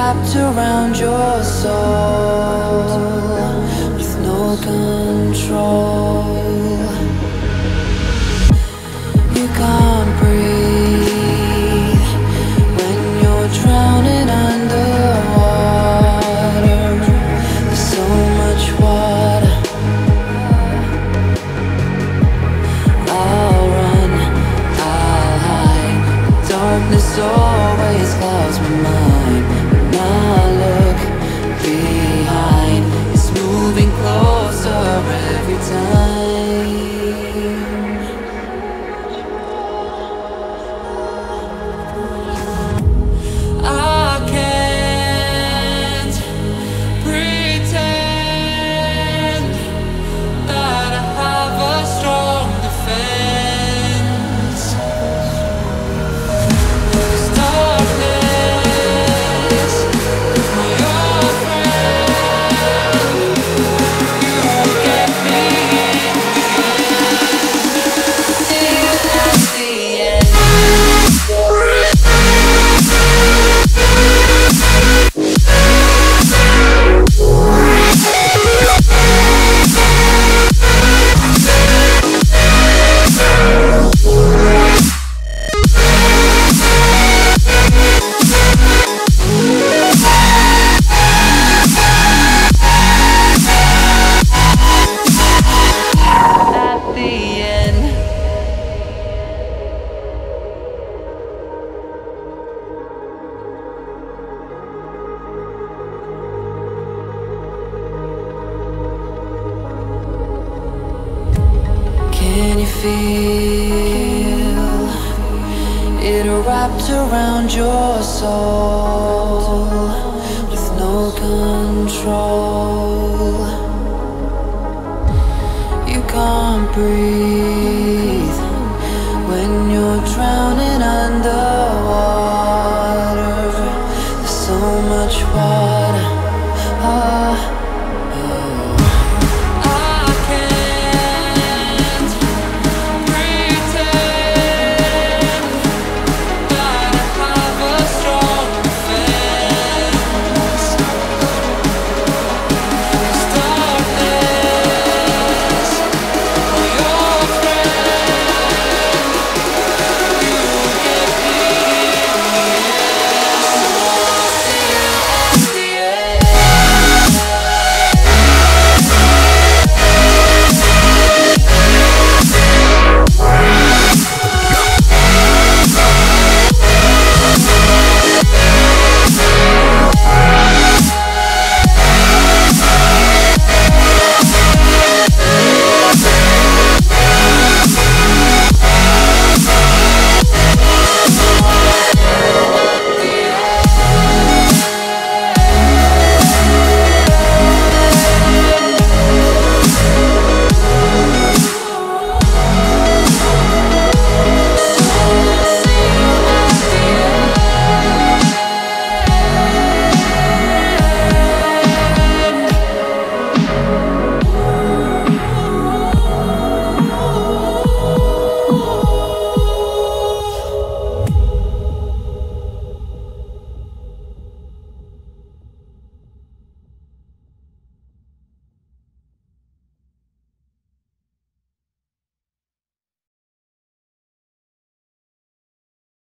wrapped around your soul with no control. You can't breathe when you're drowning underwater. There's so much water. I'll run, I'll hide. Darkness always clouds my mind. When I look behind, it's moving closer every time. I can't pretend that I have a strong defense. This darkness is my old friend. You won't get me in the end. Till that's the end. At the end. Can you feel it wrapped around your soul with no control? You can't breathe